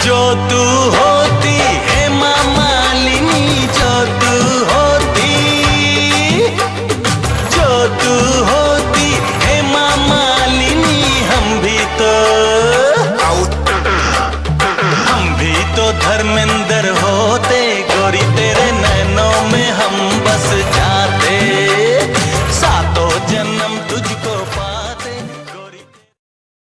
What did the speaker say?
जो तू होती हेमा मालिनी, जो तू होती, जो तू होती हेमा मालिनी, हम भी तो धर्मेंद्र होते। गोरी तेरे नैनों में हम बस